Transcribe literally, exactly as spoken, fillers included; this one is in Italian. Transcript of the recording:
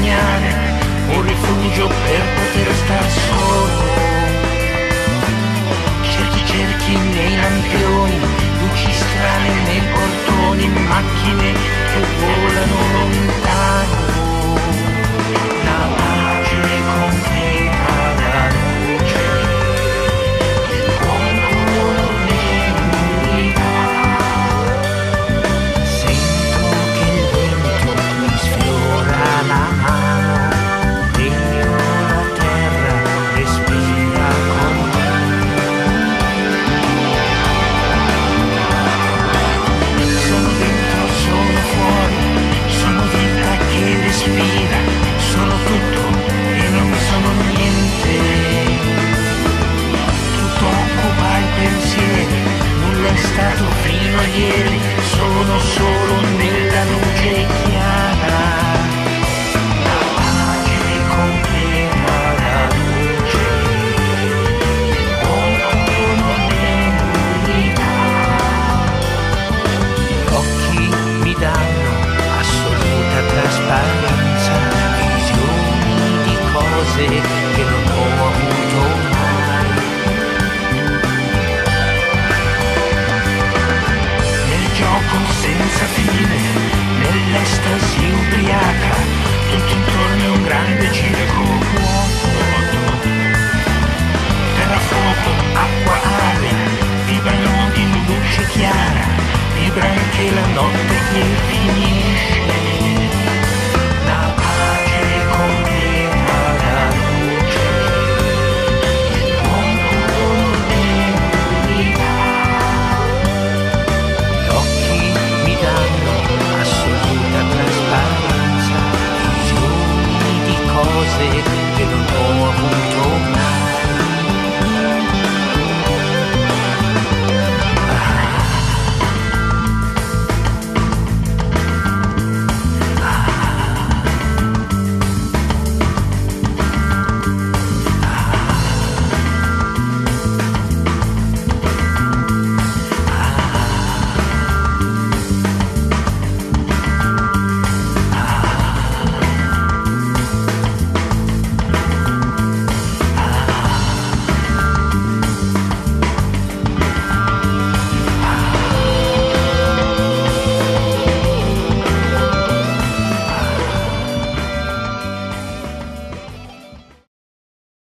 sognare un rifugio per poter star solo. Cerchi, cerchi nei lampioni, luci strane nei portoni, macchine che volano lontano. La pace completa la luce, il popolo nell'unità. Sento che il vento mi sfiora la mano, vedo la terra respira con me. Sono dentro, sono fuori, sono vita che respira, sono tutto e non sono niente. Tutto occupa il pensiero, nulla è stato fino a ieri, sono solo nella luce chiara. La pace completa la luce, il popolo nell'unità. Gli occhi mi danno assoluta trasparenza, visioni di cose che non ho avuto mai. Nel gioco senza fine, nell'estasi ubriaca, tutto intorno è un grande circo vuoto. Terra, fuoco, acqua, aria, vibrano in luce chiara, vibra anche la notte che finisce. La pace completa la luce, il popolo nell'unità. Gli occhi mi danno assoluta trasparenza, visioni di cose che non ho avuto